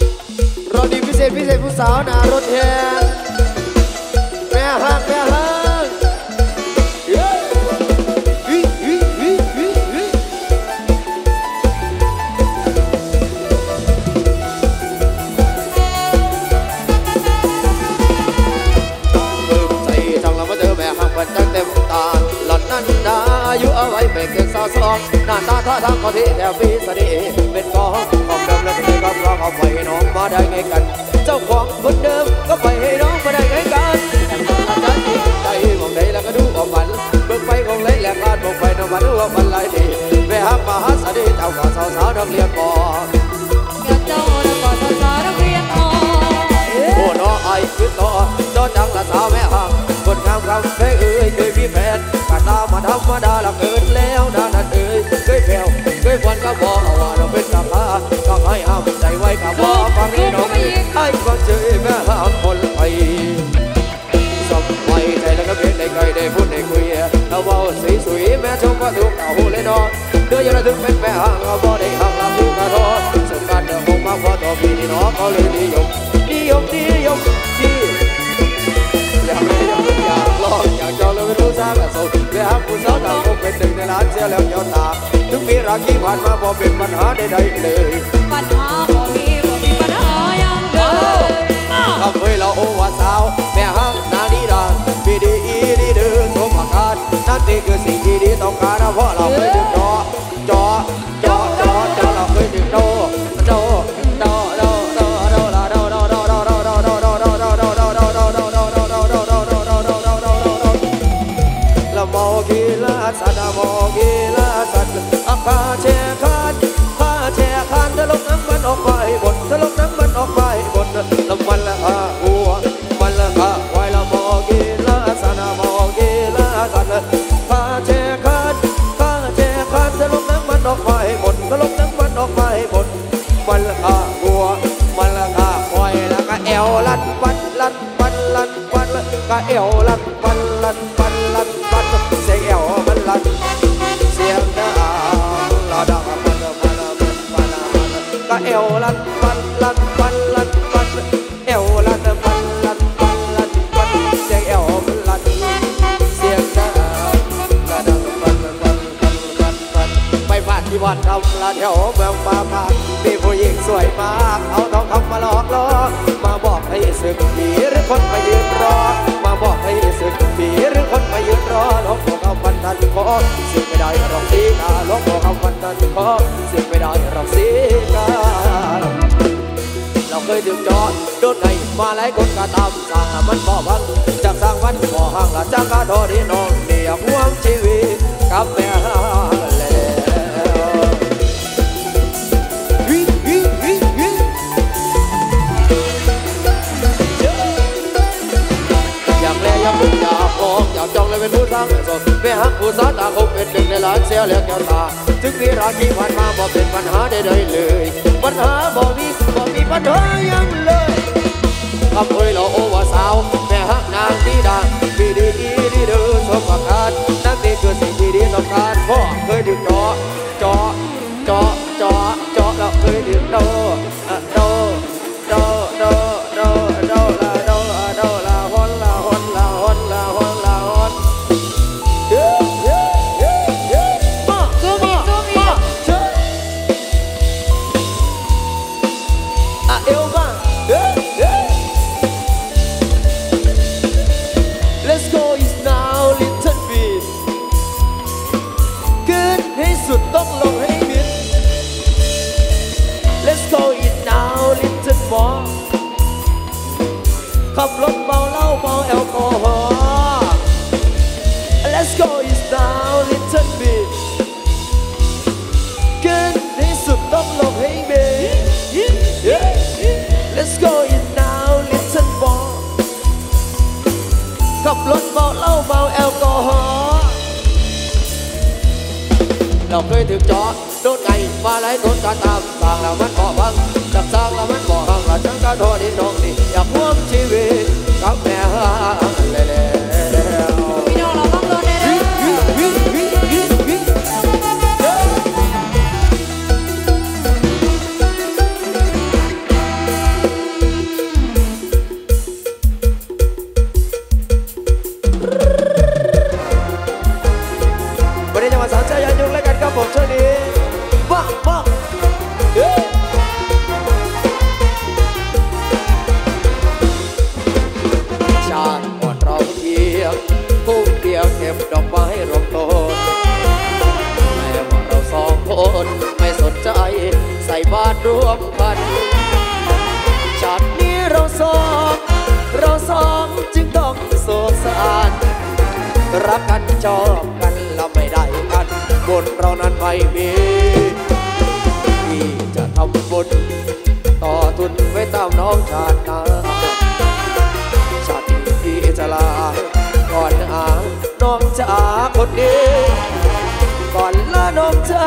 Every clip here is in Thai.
รถดีพิเศษผู้สาวหน้ารถแทนแม่ฮักตั้งเต็มตาหล่อนนั้นนาอายุเอาไว้เป็นเกินสองหน้าตาท่าทางเขาที่แถวฟีสดีเป็นกองของเดิมแล้วที่ก็เพราะเขาไปน้องมาได้ไงกันเจ้าของคนเดิมก็ไปให้น้องมาได้ไงกันอาจารย์ใจมองใดแล้วก็ดูออกมันเบิ่งไปของเล็กแหลกลาดมองไปน้องมาดูว่ามันไรดีแม่ฮักมาฮัสดีเจ้าก็สาวนักเรียนปอเจ้าแล้วก็สาวนักเรียนปอโอ้น้อไอ้คือต่อจอจังละสาวแม่ฮักคนงามคำเคยเคยมีแฟนกาตามาธรรมดาละเกินแล้วด้านนั้นเคยแผ่วเคยควันก็บอกว่าเราเป็นกับพาก็ให้ห้ามใจไว้กับว่าฟังให้น้องให้ฟังเจอแม่ห้ามคนไทยสมัยใจแล้วก็เป็นได้ไกลได้พูดได้คุยเราเบาสีสวยแม่ชมว่าถูกเอาหูเลยนอนเดือยยังถึงเป็นแม่ห้างเราบ่ได้ห้างเราถูกกระทอสงการเดิมคงมาพอต่อปีนี้น้องเขาเลยนิยมอยากจองแล้วไม่รู้สร้างสุดเพื่อหาผู้สาวต่างคงเป็นหนึ่งในล้านเสียแล้วเจ้าตาถึงมีรักที่ผ่านมาพอเป็นปัญหาใดๆเลยปัญหาบ่มีปัญหายังเลยคำเฮ้ยเราโอวาสาวแม่ฮักนาดีดาบีดีอีดีเดินสมอาการนั่นนี่คือสิ่งที่ดีต้องการเพราะเราเคยดึงเราเคยดึงสัตว์มองกีฬาสัตว์พาแช่คันทะลุน้ำมันออกไปบนทะลุน้ำมันออกไปบนลำมันละหัวมันละไว้ละมองกีฬาสัตว์มองกีฬาสัตว์พาแช่คันทะลุน้ำมันออกไปบนทะลุน้ำมันออกไปบนมันละหัวมันละไว้ละก็เอวลันปันก็เอวลันปันเสียงเอวมันลันเสียงดังลาดังมันก็เอวลันปันเอวลันปันเสียงเอวมันลันเสียงดังลาดังปันไปฟาดที่วัดทำลาแถวเมืองป่าพามีผู้หญิงสวยมากเอาทองคำมาหลอกล่อมาบอกให้สึกผีหรือคนมายืนรอมาบอกให้สึกผีหรือคนมายืนรอหลวงพ่อคำพันทันขอสึกไม่ได้หรอกสีกาหลวงพ่อคำพันทันขอสึกไม่ได้หรอกสีกาเราเคยดื่มจอดโดนไงมาหลายคนก็ตามสั่งมันบ่บังจากสร้างวันบ่ห่างละจากกาทอดีน้องเดียบห่วงชีวิตกับแม่อยากจองเลยเป็นผู้สร้างสดแม่ฮักผู้สาวตาคงเป็นหนึ่งในล้านเสียแล้วแก้วตาถึงมีราคีผ่านมาบ่เป็นปัญหาใดๆเลยปัญหาบ่มีปัญหายังเลยคำเอ่ยเราโอวาสาวแม่ฮักนางดีดาบีดีอีดีเดินสมประการนั่นนี่คือสิ่งที่ดีต้องการพ่อเคยดื่มจอเราเคยดื่มโดต้องลงให้มิด Let's go it now little more ขับรถเมาเหล้าเมาแอลกอฮอล์ Let's go it now little bit เกินที่สุดต้องลงให้มิด Let's go it now little more ขับรถเมาเหล้าเมาแอลกอฮอล์เราเคยถึงจอโดนไงมาหลายคนก็ตามสร้างแล้วมันบ่บังจับสร้างแล้วมันบ่ห่างละจังก็โทษที่น้องนี่อยากห่วงชีวิตกับแม่แล้วพี่น้องเราต้องโดนแน่รักกันชอบกันแล้วไม่ได้กันบุญเรานั้นไม่มีพี่จะทำบุญต่อทุนไว้ตามน้องชาติหน้าชาตินี้พี่จะลาก่อนน้องจ๋าคนดีก่อนลาน้องจ๋า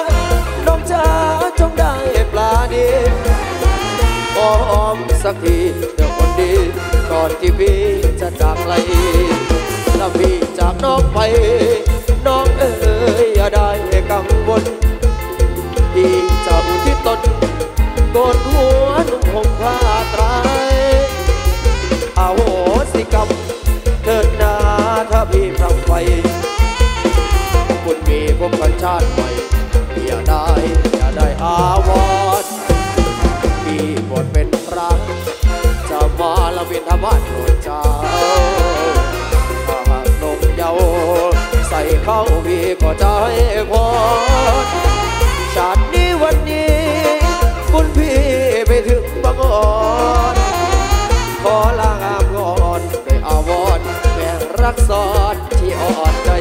จงได้ปลาดีอ้อมสักทีเดี๋ยวคนดีก่อนที่พี่จะจากไกลถ้าพี่จากน้องไปน้องเอ๋ยอย่าได้กังวลพี่จะอุทิศตนโกนหัวนุ่งห่มผ้าไตรอโหสิกรรมเถิดนาถ้าพี่พลังไปคุณมีพบกันชาติใหม่อย่าได้อาวรณ์พี่บทเป็นพระจะมาละเวียนธรรมะโปรดเจ้าถ้าหากนมเยาใส่เข้าพี่ก็จะให้พรชาตินี้วันนี้คุณพี่ไปถึงบางอ่อนขอลางามงอนด้วยอาวรณ์แม่รักสอนที่อ่อนใจ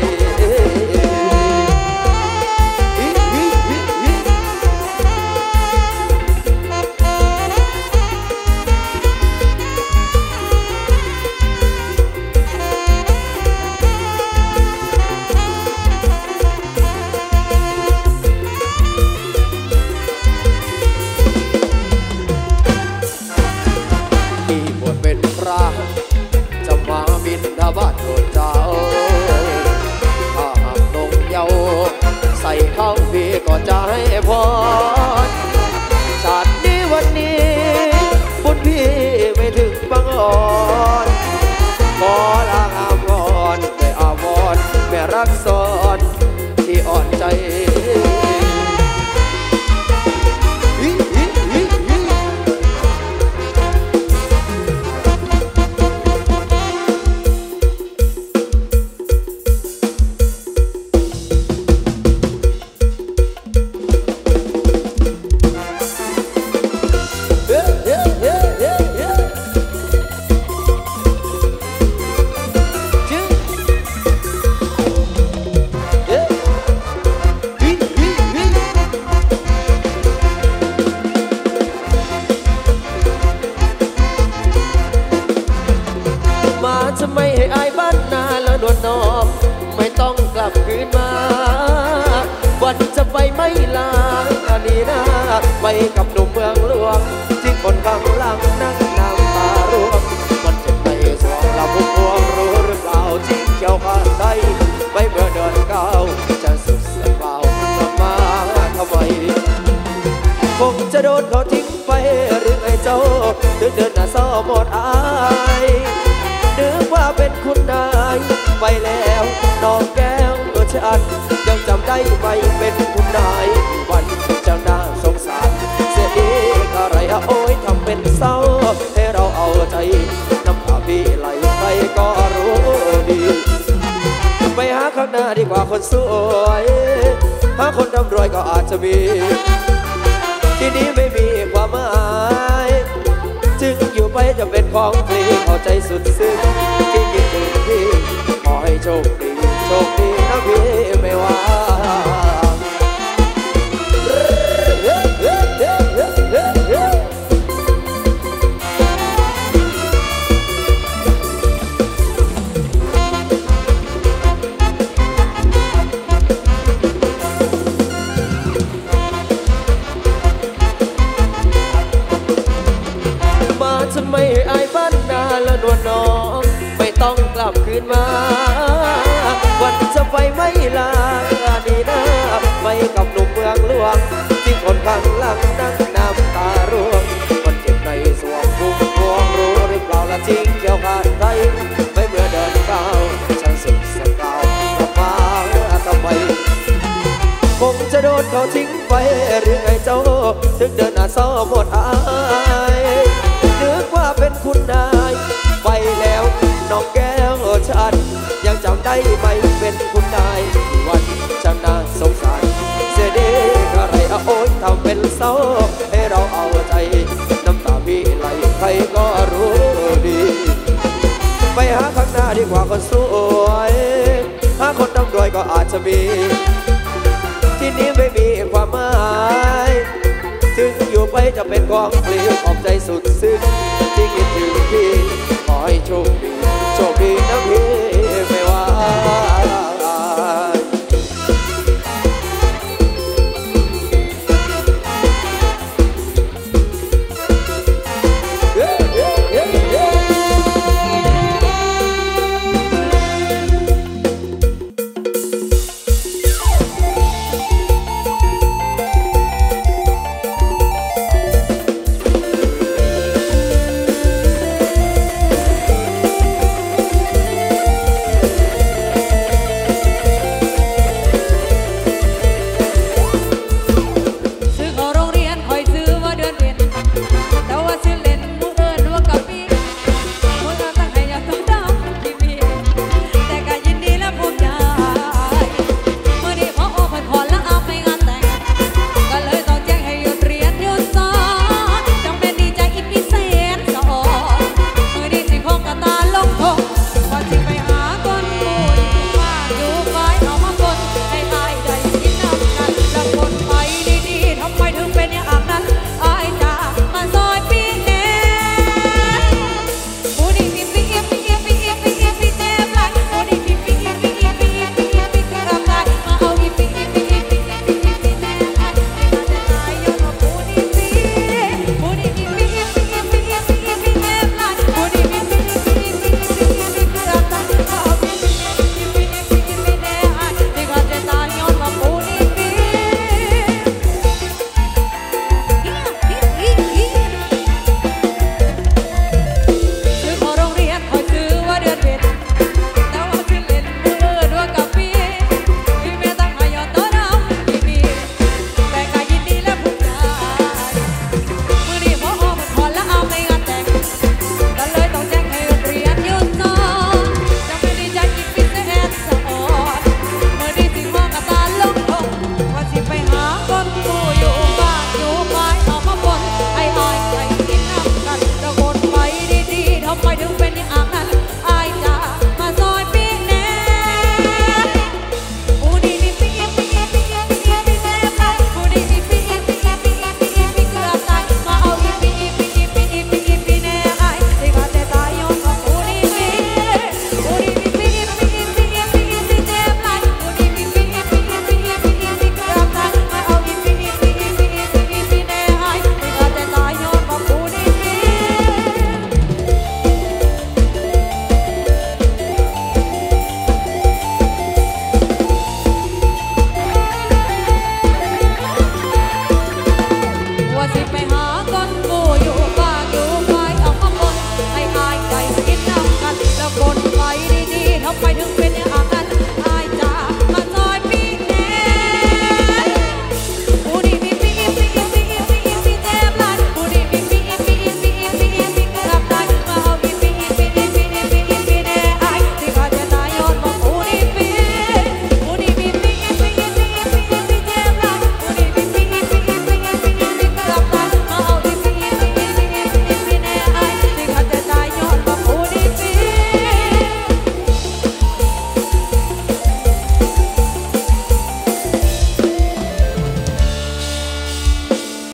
บ้านโดนเจ้าถ้าหากนงเยาใส่เข้าพี่ก็จะให้พรชาตินี้วันนี้บุญพี่ไม่ถึงบางอ่อนขอลางามงอนด้วยอาวรณ์แม่รักสอนที่อ่อนใจจะไม่ให้อายบ้านนาแล้วนวลน้องไม่ต้องกลับคืนมาวันจะไปไม่ลาอันนี้นะไปกับหนุ่มเมืองหลวงที่คนข้างหลังนั่งน้ำตาร่วงมันเจ็บในสวงเราพุ่งพวงรู้หรือเปล่าจิ้งเขียวข้างใดไม่เมื่อเดินก้าวจะสุดเสียเปล่ามาทำไมคงจะโดนเขาทิ้งไปหรือไงเจ้าถึงเดินหน้าซ้อหมดอายนึกว่าเป็นคุณนายไปแล้วน้องแก้วฉันยังจำได้ไหมเป็นคุณนายวันเจ้าน่าสงสารเสียดีอะไรโอ้ยทำเป็นเศร้าให้เราเอาใจน้ำตาพี่ไหลใครก็รู้ดีไปหาข้างหน้าดีกว่าคนสวยหาคนร่ำรวยก็อาจจะมีที่นี้ไม่มีความหมายจึงอยู่ไปจะเป็นของฟรีเอาใจสุดซึ้งที่คิดถึงพี่ขอให้โชคดีนะพี่ไม่ว่าจะไม่อายบ้านนาและนวลน้องไม่ต้องกลับคืนมาวันจะไปไม่ลาดีนะไปกับหนุ่มเมืองหลวงที่คนข้างหลังนั่งน้ำตาร่วงคนเจ็บในสวงพุ่งพวงรู้หรือเปล่าละทิ้งเกี่ยวขาดใจไม่เมื่อเดินก้าวฉันสุดเสียเก่ามาทำไมคงจะโดนเขาทิ้งไปหรือไงเจ้าถึงเดินหน้าซ้อหมดอายนึกว่าเป็นคุณนายไปแล้วน้องแก้วฉันยังจำได้ไหมเป็นคุณนายวันฉันน่าสงสารเสียดีอะไรโอ้ยทำเป็นเศร้าให้เราเอาใจน้ำตาพี่ไหลใครก็รู้ดีไปหาข้างหน้าดีกว่าคนสวยมีที่นี้ไม่มีความหมายถึงอยู่ไปจะเป็นของปลิว